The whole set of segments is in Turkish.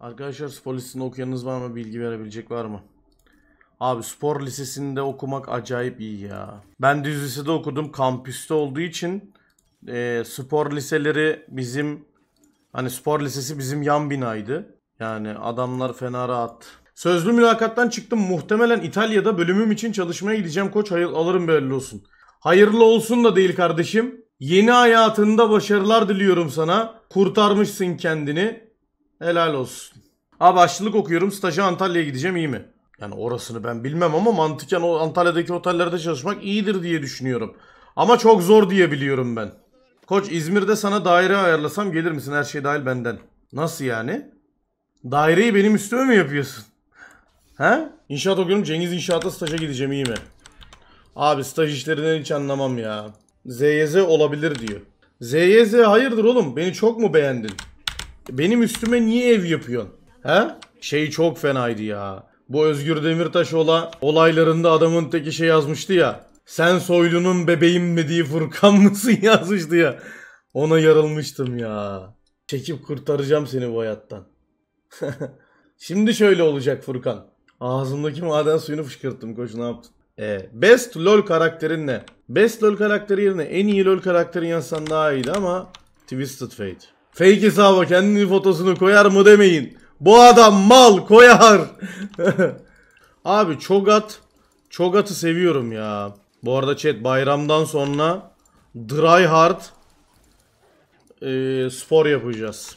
Arkadaşlar spor lisesinde okuyanınız var mı? Bilgi verebilecek var mı? Abi spor lisesinde okumak acayip iyi ya. Ben düz lisede okudum. Kampüste olduğu için spor liseleri bizim hani spor lisesi bizim yan binaydı. Yani adamlar fena rahat. Sözlü mülakattan çıktım. Muhtemelen İtalya'da bölümüm için çalışmaya gideceğim koç. Hayır, alırım belli olsun. Hayırlı olsun da değil kardeşim. Yeni hayatında başarılar diliyorum sana. Kurtarmışsın kendini. Helal olsun. Abi aşçılık okuyorum. Staja Antalya'ya gideceğim, iyi mi? Yani orasını ben bilmem ama mantıken o Antalya'daki otellerde çalışmak iyidir diye düşünüyorum. Ama çok zor diye biliyorum ben. Koç İzmir'de sana daire ayarlasam gelir misin? Her şey dahil benden. Nasıl yani? Daireyi benim üstüme mi yapıyorsun? He? İnşaat okuyorum. Cengiz İnşaat'a staja gideceğim, iyi mi? Abi staj işlerinden hiç anlamam ya. ZYZ olabilir diyor. ZYZ hayırdır oğlum? Beni çok mu beğendin? Benim üstüme niye ev yapıyorsun? He? Şey çok fenaydı ya. Bu Özgür Demirtaş olaylarında adamın teki şey yazmıştı ya. Sen soylunun bebeğim mi diye Furkan mısın yazmıştı ya. Ona yarılmıştım ya. Çekip kurtaracağım seni bu hayattan. Şimdi şöyle olacak Furkan. Ağzımdaki maden suyunu fışkırttım, koş ne yaptın? Best LoL karakterin ne? Best LoL karakteri yerine en iyi LoL karakterin yazsan daha iyiydi ama Twisted Fate. Fake hesaba kendini fotosunu koyar mı demeyin. Bu adam mal koyar. Abi Cho'Gath'ı seviyorum ya. Bu arada chat, bayramdan sonra Dry Hard spor yapacağız.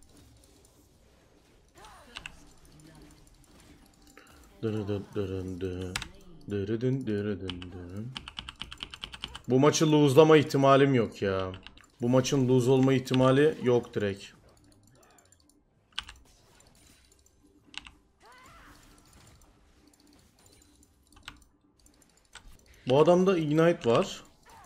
Bu maçı lose'lama ihtimalim yok ya. Bu maçın lose olma ihtimali yok direkt. Bu adamda Ignite var.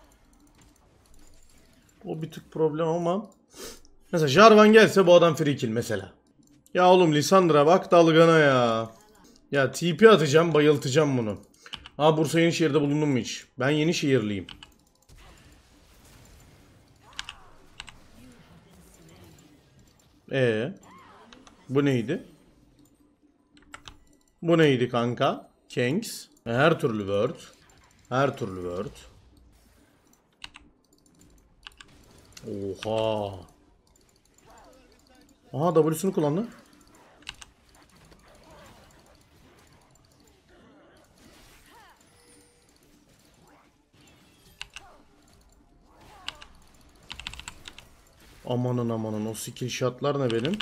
O bir tık problem ama. Mesela Jarvan gelse bu adam free kill mesela. Ya oğlum Lissandra bak dalgana ya. Ya TP atacağım, bayıltacağım bunu. Ha, Bursa Yenişehir'de bulundun mu hiç? Ben Yenişehirliyim. Bu neydi? Bu neydi kanka? Kings. Her türlü word. Her türlü word. Oha. Aha, W'sunu kullandı. Amanın amanın, o skill shotlar ne benim?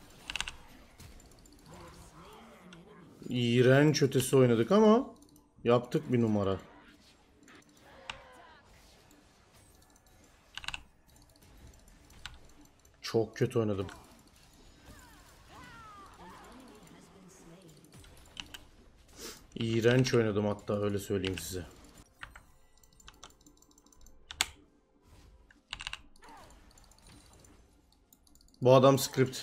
İğrenç ötesi oynadık ama yaptık bir numara. Çok kötü oynadım. İğrenç oynadım hatta, öyle söyleyeyim size. Bu adam script.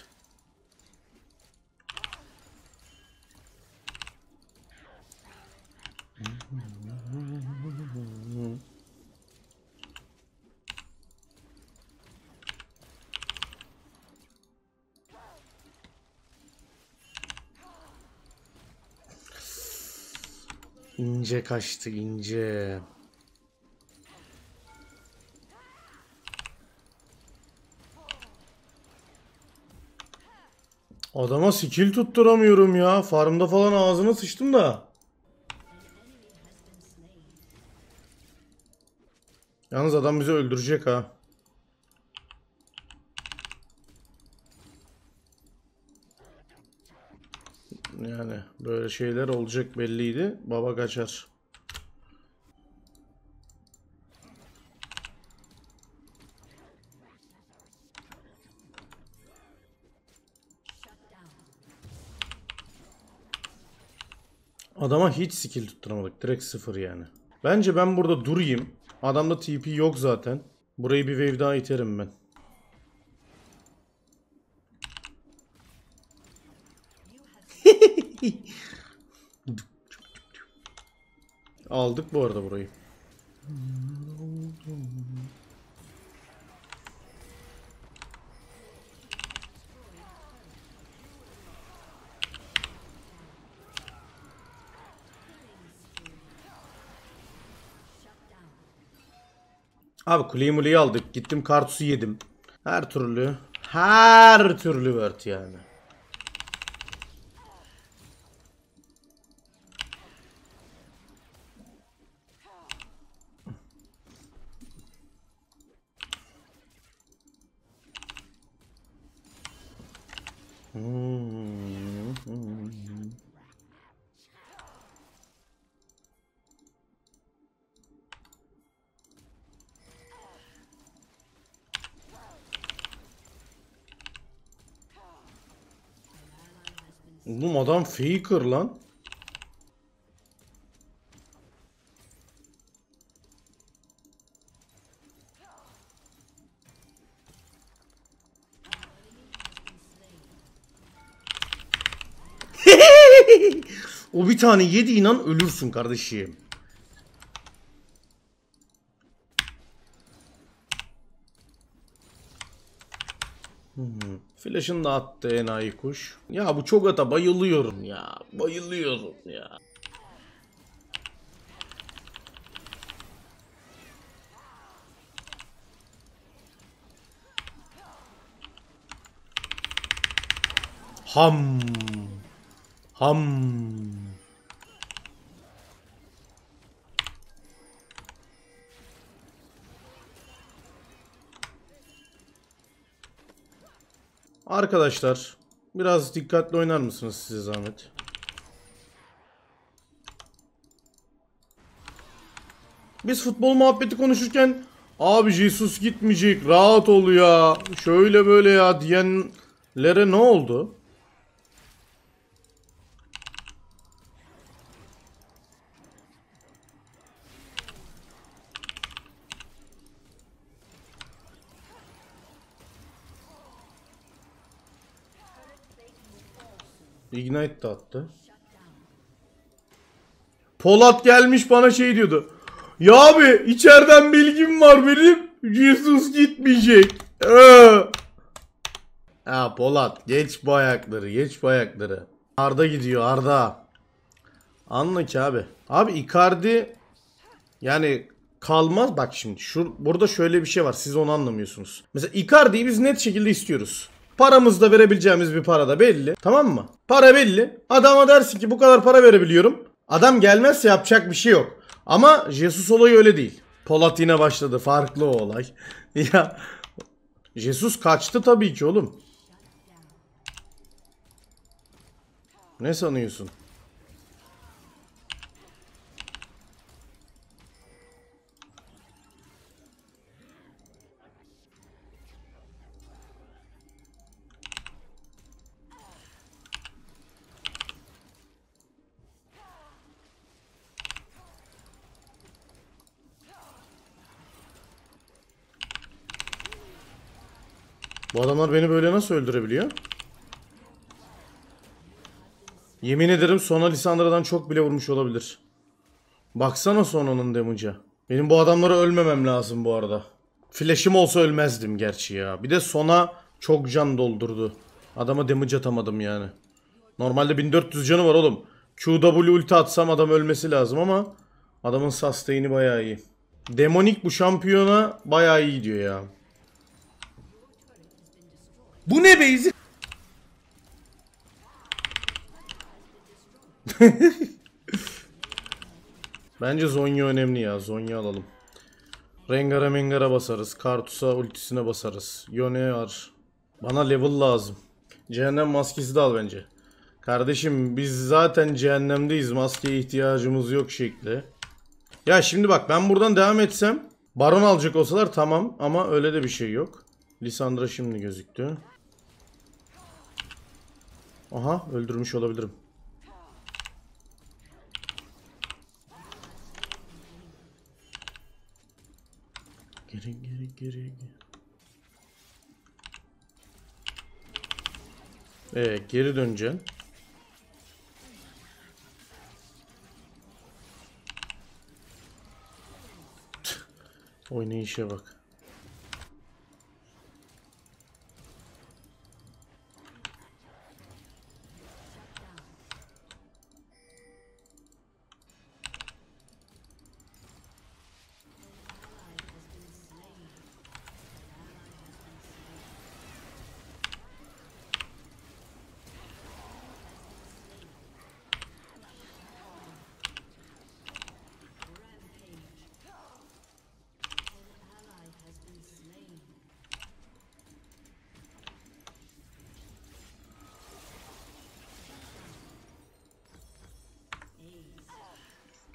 İnce kaçtı, ince. Adama skill tutturamıyorum ya. Farmda falan ağzına sıçtım da. Yalnız adam bizi öldürecek ha. Yani böyle şeyler olacak belliydi. Baba kaçar. Adama hiç skill tutturamadık. Direkt sıfır yani. Bence ben burada durayım. Adamda TP yok zaten. Burayı bir wave daha iterim ben. Aldık bu arada burayı. Abi kuleyi muleyi aldık. Gittim kartusu yedim. Her türlü. Her türlü word yani. Bu adam faker lan. O bir tane yedi inan ölürsün kardeşim. Flash'ını da attı enayi kuş. Ya bu Cho'Gath'a bayılıyorum ya. Bayılıyorum ya. Ham. Ham. Arkadaşlar biraz dikkatli oynar mısınız size zahmet? Biz futbol muhabbeti konuşurken abi Jesus gitmeyecek rahat ol ya şöyle böyle ya diyenlere ne oldu? Ignite de attı. Polat gelmiş bana şey diyordu. Ya abi içeriden bilgim var benim. Jesus gitmeyecek. Ha Polat geç bu ayakları geç bu ayakları. Arda gidiyor Arda. Anla ki abi. Abi Icardi yani kalmaz bak şimdi burada şöyle bir şey var siz onu anlamıyorsunuz. Mesela Icardi'yi biz net şekilde istiyoruz. Paramızda verebileceğimiz bir para da belli. Tamam mı? Para belli. Adama dersin ki bu kadar para verebiliyorum. Adam gelmezse yapacak bir şey yok. Ama Jesus olayı öyle değil. Polat yine başladı. Farklı o olay. Ya Jesus kaçtı tabii ki oğlum. Ne sanıyorsun? Bu adamlar beni böyle nasıl öldürebiliyor? Yemin ederim Sona Lissandra'dan çok bile vurmuş olabilir. Baksana Sona'nın damage'a. Benim bu adamlara ölmemem lazım bu arada. Flash'im olsa ölmezdim gerçi ya. Bir de Sona çok can doldurdu. Adama damage atamadım yani. Normalde 1400 canı var oğlum. QW ulti atsam adam ölmesi lazım ama adamın sustain'i bayağı iyi. Demonik bu şampiyona bayağı iyi diyor ya. Bu ne basic? Bence Zonya önemli ya. Zonya alalım. Rengar'a Mengar'a basarız. Kartus'a ultisine basarız. Yone var. Bana level lazım. Cehennem maskesi de al bence. Kardeşim biz zaten cehennemdeyiz. Maskeye ihtiyacımız yok şekli. Ya şimdi bak ben buradan devam etsem Baron alacak olsalar tamam ama öyle de bir şey yok. Lissandra şimdi gözüktü. Aha öldürmüş olabilirim. Geri. Geri döneceksin. Oynayışa bak.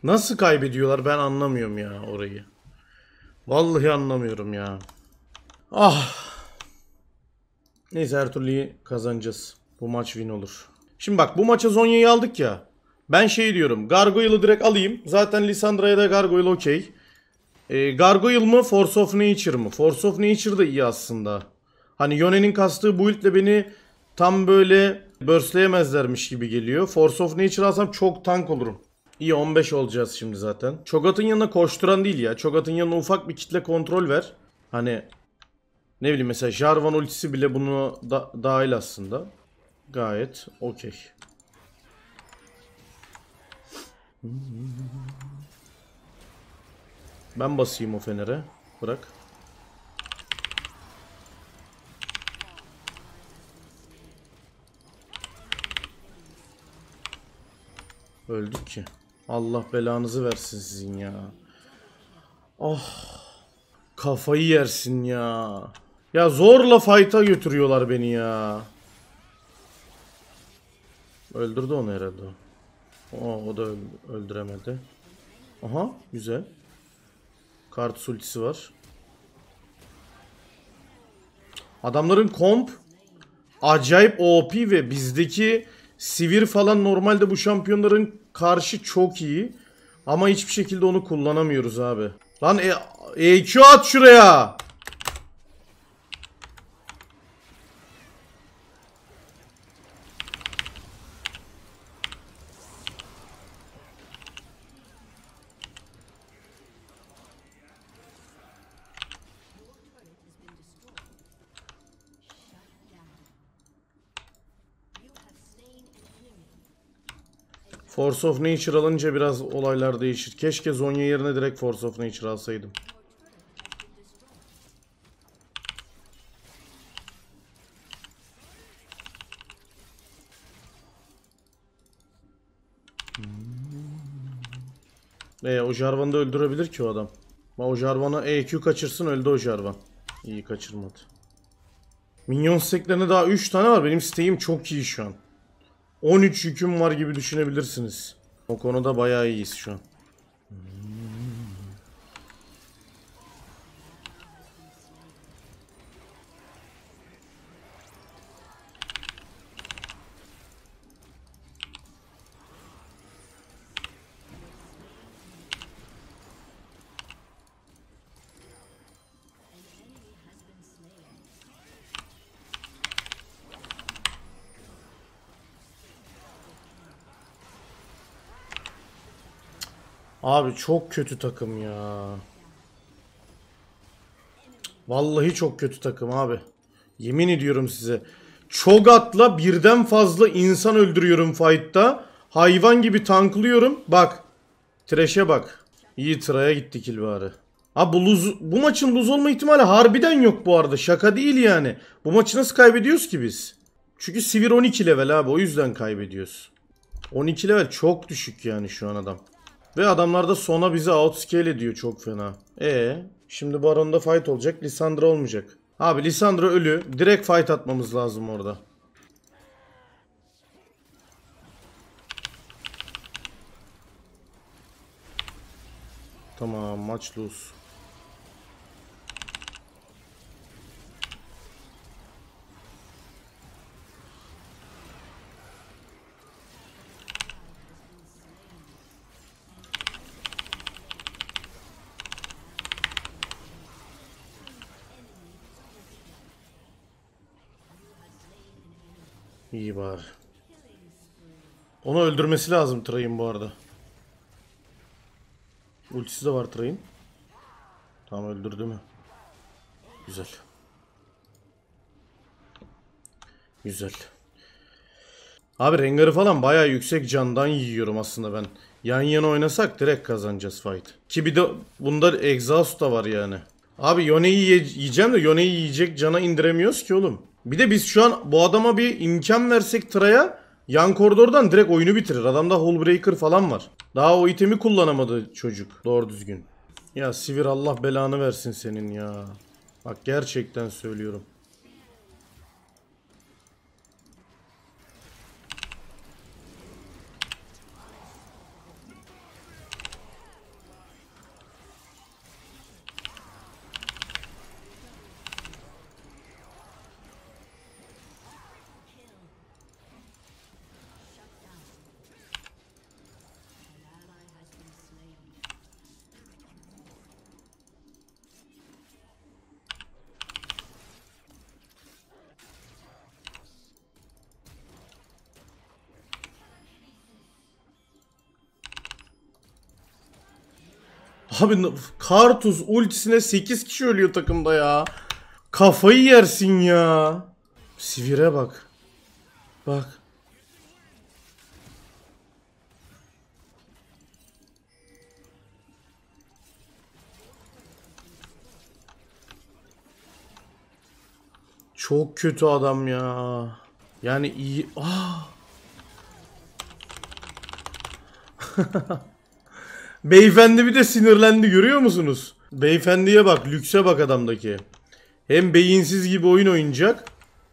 Nasıl kaybediyorlar ben anlamıyorum ya orayı. Vallahi anlamıyorum ya. Ah. Neyse her türlü kazanacağız. Bu maç win olur. Şimdi bak bu maça Zhonya'yı aldık ya. Ben şey diyorum. Gargoyle'ı direkt alayım. Zaten Lissandra'ya da Gargoyle okey. Gargoyle mı Force of Nature mı? Force of Nature da iyi aslında. Hani Yone'nin kastığı build'le beni tam böyle burst'leyemezlermiş gibi geliyor. Force of Nature alsam çok tank olurum. İyi 15 olacağız şimdi zaten. Cho'Gath'ın yanına koşturan değil ya. Cho'Gath'ın yanına ufak bir kitle kontrol ver. Hani ne bileyim mesela Jarvan ultisi bile bunu dahil aslında. Gayet okey. Ben basayım o fenere. Bırak. Öldük ki. Allah belanızı versin sizin ya. Oh. Kafayı yersin ya. Ya zorla fight'a götürüyorlar beni ya. Öldürdü onu herhalde. O da öldüremedi. Aha güzel. Kart ultisi var. Adamların komp acayip OP ve bizdeki Sivir falan normalde bu şampiyonların karşı çok iyi. Ama hiçbir şekilde onu kullanamıyoruz abi. Lan EQ at şuraya. Force of Nature alınca biraz olaylar değişir. Keşke Zhonya yerine direkt Force of Nature alsaydım. O Jarvan'ı da öldürebilir ki o adam. O Jarvan'a EQ kaçırsın öldü o Jarvan. İyi kaçırmadı. Minyon steklerinde daha 3 tane var. Benim steğim çok iyi şu an. 13 yüküm var gibi düşünebilirsiniz. O konuda bayağı iyiyiz şu an. Abi çok kötü takım ya. Vallahi çok kötü takım abi. Yemin ediyorum size. Cho'Gath'la birden fazla insan öldürüyorum fight'ta. Hayvan gibi tanklıyorum. Bak. Thresh'e bak. İyi Tra'ya gitti kill bari. Abi bu maçın lose olma ihtimali harbiden yok bu arada. Şaka değil yani. Bu maçı nasıl kaybediyoruz ki biz? Çünkü Sivir 12 level abi. O yüzden kaybediyoruz. 12 level çok düşük yani şu an adam. Ve adamlar da sona bizi outscale ediyor çok fena. Şimdi Baron'da fight olacak. Lissandra olmayacak. Abi Lissandra ölü. Direkt fight atmamız lazım orada. Tamam maç lose. İyi bari. Onu öldürmesi lazım Tray'ın bu arada. Ultisi de var Tray'ın. Tamam öldürdü mü? Güzel. Güzel. Abi Rengar'ı falan bayağı yüksek candan yiyorum aslında ben. Yan yana oynasak direkt kazanacağız fight. Ki bir de bunda exhaust da var yani. Abi Yone'yi yiyeceğim de Yone'yi yiyecek cana indiremiyoruz ki oğlum. Bir de biz şu an bu adama bir imkan versek Tra'ya yan koridordan direkt oyunu bitirir. Adamda Hullbreaker falan var. Daha o itemi kullanamadı çocuk doğru düzgün. Ya Sivir Allah belanı versin senin ya. Bak gerçekten söylüyorum. Abi Karthus ultisine 8 kişi ölüyor takımda ya. Kafayı yersin ya. Sivir'e bak. Bak. Çok kötü adam ya. Yani iyi. Beyefendi bir de sinirlendi, görüyor musunuz? Beyefendiye bak, lükse bak adamdaki. Hem beyinsiz gibi oyun oynayacak.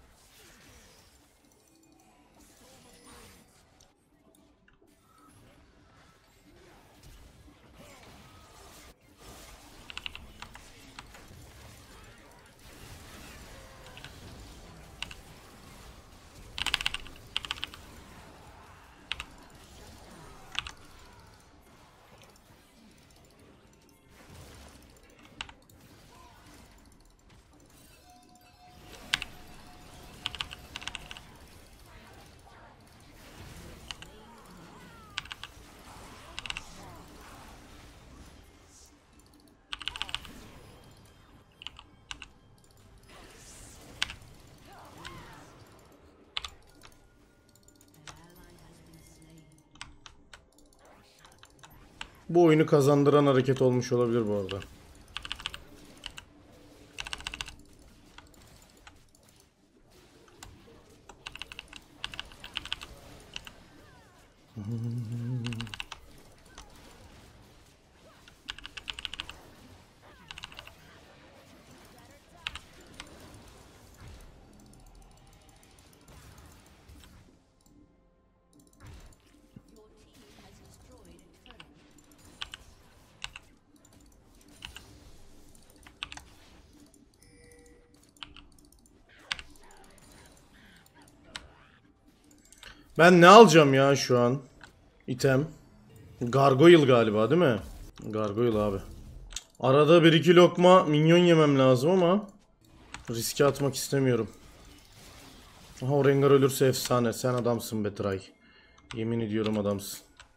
Bu oyunu kazandıran hareket olmuş olabilir bu arada. Ben ne alacağım ya şu an? İtem. Gargoyle galiba değil mi? Gargoyle abi. Arada bir iki lokma minyon yemem lazım ama riske atmak istemiyorum. Aha, o Rengar ölürse efsane. Sen adamsın be Tray. Yemin ediyorum adamsın.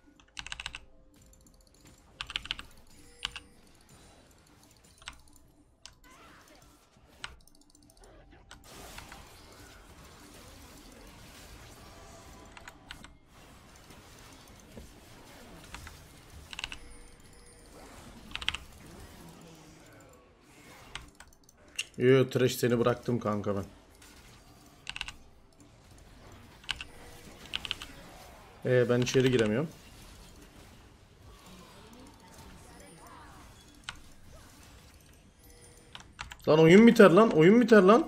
Yo, Thresh seni bıraktım kanka ben. Ben içeri giremiyorum. Lan oyun biter lan. Oyun biter lan.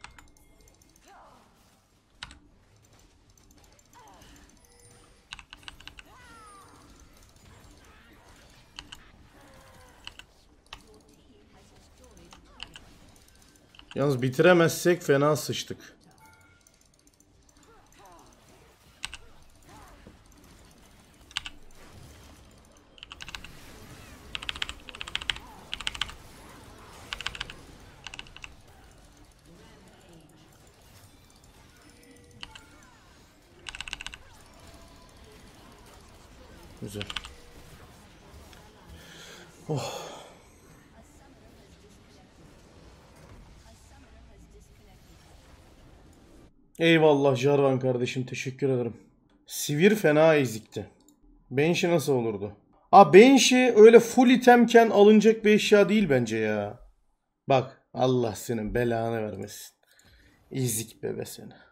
Yalnız bitiremezsek fena sıçtık. Güzel. Oh. Eyvallah Jarvan kardeşim, teşekkür ederim. Sivir fena ezikti. Banshee nasıl olurdu? Banshee öyle full itemken alınacak bir eşya değil bence ya. Bak Allah senin belanı vermesin. İzik bebe seni.